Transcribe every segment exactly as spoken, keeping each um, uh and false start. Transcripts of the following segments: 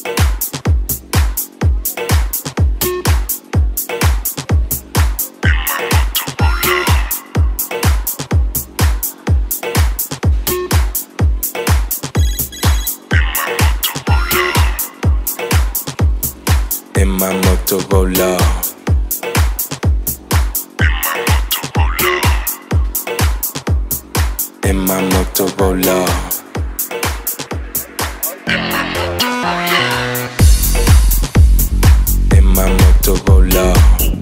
In my Motorola. In my Motorola. In my Motorola.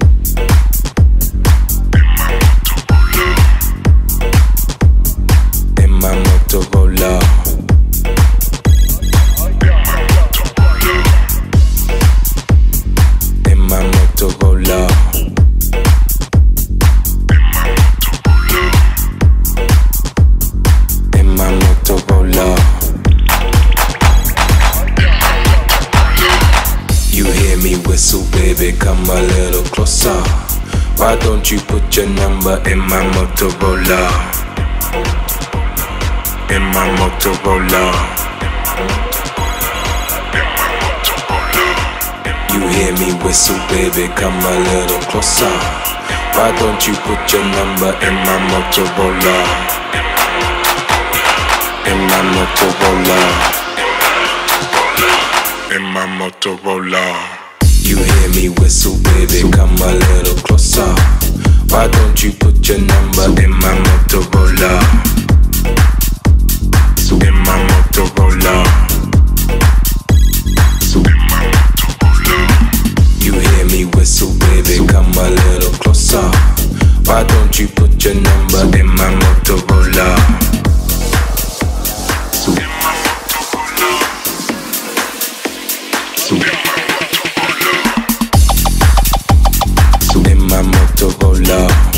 In my Motorola. In my Motorola. In my Motorola. You hear me whistle, baby, come a little closer. Why don't you put your number in my Motorola? In my Motorola. You hear me whistle, baby, come a little closer. Why don't you put your number in my Motorola? In my Motorola. In my Motorola. You hear me whistle, baby, come a little closer. Why don't you put your number in my Motorola? In my Motorola. You hear me whistle, baby, come a little closer. Why don't you put your number in my Motorola? In my Motorola. In my Motorola.